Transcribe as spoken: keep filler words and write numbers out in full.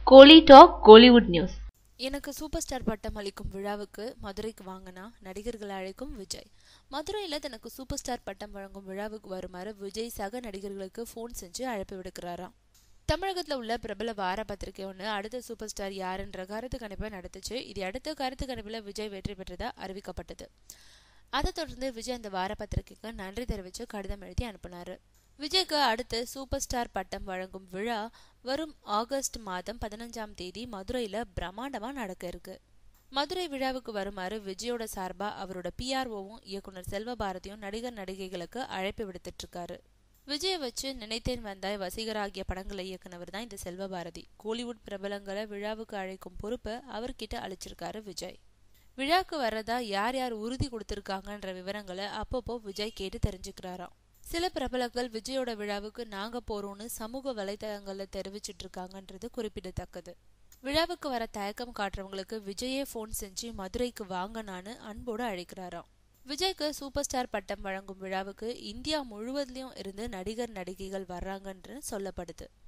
கோலி talk Kollywood news. எனக்கு super star பட்டம் அளிக்கும் விழாவுக்கு மதுரைக்கு வாங்கினா நடிகர்களை அழைக்கும் விஜய். மதுரையில் தனக்கு சூப்பர் ஸ்டார் பட்டம் வழங்கும் விழாவுக்கு வருமாறு விஜய் சக நடிகர்களுக்கு ஃபோன் செஞ்சு அழைப்பு விடுக்கிறாராம். தமிழகத்தில் உள்ள பிரபல வார பத்திரிகை ஒன்று அடுத்த சூப்பர் ஸ்டார் யாருன்ற கருத்து கணிப்பை நடத்துச்சு. இது அடுத்த கருத்து கணிப்பில் விஜய் வெற்றி பெற்றதா அறிவிக்கப்பட்டது. அதை தொடர்ந்து விஜய் அந்த வார பத்திரிகைக்கு நன்றி தெரிவித்து கடிதம் எழுதி அனுப்பினார். விஜய்க்கு அடுத்து சூப்பர் ஸ்டார் பட்டம் வழங்கும் விழா வரும் ஆகஸ்ட் மாதம் பதினஞ்சாம் தேதி மதுரையில பிரம்மாண்டமா நடக்க இருக்கு. மதுரை விழாவுக்கு வருமாறு விஜயோட சார்பா அவரோட பிஆர்ஓவும் இயக்குனர் செல்வபாரதியும் நடிகர் நடிகைகளுக்கு அழைப்பு விடுத்துட்டு இருக்காரு. விஜயை வச்சு நினைத்தேன் வந்தாய் வசீகரா ஆகிய படங்களை இயக்குனவர் தான் இந்த செல்வபாரதி. கோலிவுட் பிரபலங்களை விழாவுக்கு அழைக்கும் பொறுப்பை அவர்கிட்ட அளிச்சிருக்காரு விஜய். விழாக்கு வர்றதா யார் யார் உறுதி கொடுத்திருக்காங்கன்ற விவரங்களை அப்பப்போ விஜய் கேட்டு தெரிஞ்சுக்கிறாராம். சில பிரபலங்கள் விஜயோட விழாவுக்கு நாங்க போறோம்னு சமூக வலைதளங்கள்ல தெரிவிச்சிட்டு இருக்காங்கன்றது குறிப்பிடத்தக்கது. விழாவுக்கு வர தயக்கம் காட்டுறவங்களுக்கு விஜயே போன் செஞ்சு மதுரைக்கு வாங்கனான்னு அன்போடு அழைக்கிறாராம். விஜய்க்கு சூப்பர் ஸ்டார் பட்டம் வழங்கும் விழாவுக்கு இந்தியா முழுவதிலும் இருந்து நடிகர் நடிகைகள் வர்றாங்கன்னு சொல்லப்படுது.